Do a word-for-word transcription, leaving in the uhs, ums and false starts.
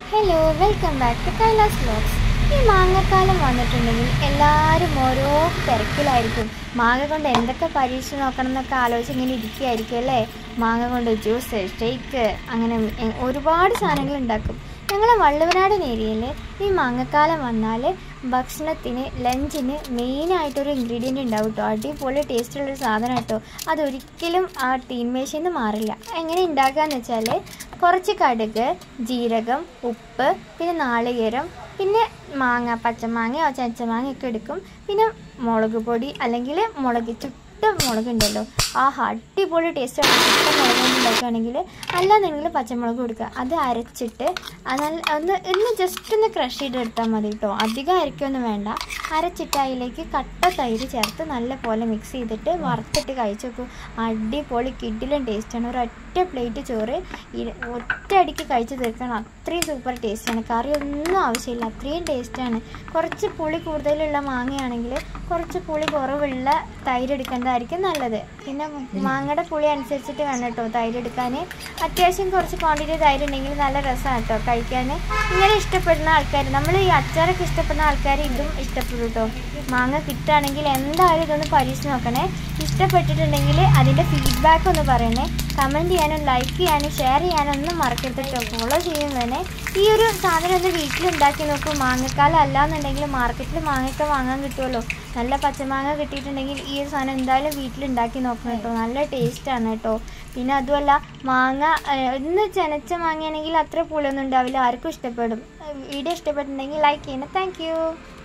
Hello, welcome back to Kailas vlogs. ഈ മാങ്ങക്കാലം വന്നിട്ടുണ്ടെങ്കിൽ എല്ലാവരും ഓരോ തിരക്കിലായിരിക്കും. മാങ്ങ കൊണ്ട് എന്തൊക്കെ പരീക്ഷിച്ച് നോക്കണം എന്നൊക്കെ ആലോചിച്ച് ഇങ്ങനെ ഇരിക്കുകയായിരിക്കും അല്ലേ. മാങ്ങ കൊണ്ട് ജ്യൂസ്, ഷേക്ക്, അങ്ങനെ ഒരുപാട് സാധനങ്ങൾ ഉണ്ടാക്കും. ഞങ്ങളെ വള്ളുവനാടൻ ഏരിയയിൽ ഈ മാങ്ങക്കാലം വന്നാൽ ഭക്ഷണത്തിന് ലഞ്ചിന് മെയിനായിട്ടൊരു ഇൻഗ്രീഡിയൻ്റ് ഉണ്ടാവും കേട്ടോ. അടിപൊളി ടേസ്റ്റുള്ളൊരു സാധനം കേട്ടോ. അതൊരിക്കലും ആ ടീൻമേശയിൽ നിന്ന് മാറില്ല. എങ്ങനെ ഉണ്ടാക്കുകയെന്ന് വെച്ചാൽ കുറച്ച് കടുക്, ജീരകം, ഉപ്പ്, പിന്നെ നാളികേരം, പിന്നെ മാങ്ങ, പച്ചമാങ്ങയോ ചച്ചമാങ്ങയൊക്കെ എടുക്കും. പിന്നെ മുളക് പൊടി അല്ലെങ്കിൽ മുളക് ചുട്ട മുളകുണ്ടല്ലോ, ആ അടിപൊളി ടേസ്റ്റാണ്. ചുട്ട മുളക് കൊണ്ട് ഉണ്ടാക്കുകയാണെങ്കിൽ അല്ലാന്നുണ്ടെങ്കിൽ പച്ചമുളക് കൊടുക്കുക. അത് അരച്ചിട്ട് നല്ല ഒന്ന് ഒന്ന് ജസ്റ്റ് ഒന്ന് ക്രഷ് ചെയ്തെടുത്താൽ മതി കേട്ടോ. അധികം അരയ്ക്കൊന്നും വേണ്ട. അരച്ചിട്ട് അതിലേക്ക് കട്ട തൈര് ചേർത്ത് നല്ല പോലെ മിക്സ് ചെയ്തിട്ട് വറുത്തിട്ട് കഴിച്ച് നോക്കൂ. അടിപൊളി കിഡിലും ടേസ്റ്റാണ്. ഒരൊറ്റ പ്ലേറ്റ് ചോറ് ഒറ്റ അടിക്ക് കഴിച്ച് തീർക്കണം. അത്രയും സൂപ്പർ ടേസ്റ്റാണ്. കറി ഒന്നും ആവശ്യമില്ല, അത്രയും ടേസ്റ്റാണ്. കുറച്ച് പുളി കൂടുതലുള്ള മാങ്ങയാണെങ്കിൽ കുറച്ച് പുളി കുറവുള്ള തൈര് എടുക്കേണ്ടതായിരിക്കും നല്ലത്. പിന്നെ മാങ്ങയുടെ പുളി അനുസരിച്ചിട്ട് വേണം കേട്ടോ തൈര് എടുക്കാൻ. അത്യാവശ്യം കുറച്ച് ക്വാണ്ടിറ്റി തൈര് ഉണ്ടെങ്കിൽ നല്ല രസമാണ് കേട്ടോ കഴിക്കാൻ. ഇങ്ങനെ ഇഷ്ടപ്പെടുന്ന ആൾക്കാർ, നമ്മൾ ഈ അച്ചാറൊക്കെ ഇഷ്ടപ്പെടുന്ന ആൾക്കാർ ഇതും ഇഷ്ടപ്പെടും കേട്ടോ. മാങ്ങ കിട്ടുകയാണെങ്കിൽ എന്തായാലും ഇതൊന്ന് പരീക്ഷിച്ച് നോക്കണേ. ഇഷ്ടപ്പെട്ടിട്ടുണ്ടെങ്കിൽ അതിൻ്റെ ഫീഡ്ബാക്ക് ഒന്ന് പറയണേ. കമൻറ്റ് ചെയ്യാനും ലൈക്ക് ചെയ്യാനും ഷെയർ ചെയ്യാനും ഒന്നും മറക്കരുത് കേട്ടോ. ഫോളോ ചെയ്യും തന്നെ. ഈ ഒരു സാധനം ഒന്ന് വീട്ടിലുണ്ടാക്കി നോക്കൂ. മാങ്ങക്കാലം അല്ലാന്നുണ്ടെങ്കിൽ മാർക്കറ്റിൽ മാങ്ങയൊക്കെ വാങ്ങാൻ കിട്ടുമല്ലോ. നല്ല പച്ചമാങ്ങ കിട്ടിയിട്ടുണ്ടെങ്കിൽ ഈ ഒരു സാധനം എന്തായാലും വീട്ടിലുണ്ടാക്കി നോക്കണം കേട്ടോ. നല്ല ടേസ്റ്റാണ് കേട്ടോ. പിന്നെ അതുമല്ല, മാങ്ങ ഒന്ന് ചെനച്ച മാങ്ങയാണെങ്കിൽ അത്ര പുളിയൊന്നും ഉണ്ടാവില്ല, ആർക്കും ഇഷ്ടപ്പെടും. വീഡിയോ ഇഷ്ടപ്പെട്ടിട്ടുണ്ടെങ്കിൽ ലൈക്ക് ചെയ്യണം. താങ്ക്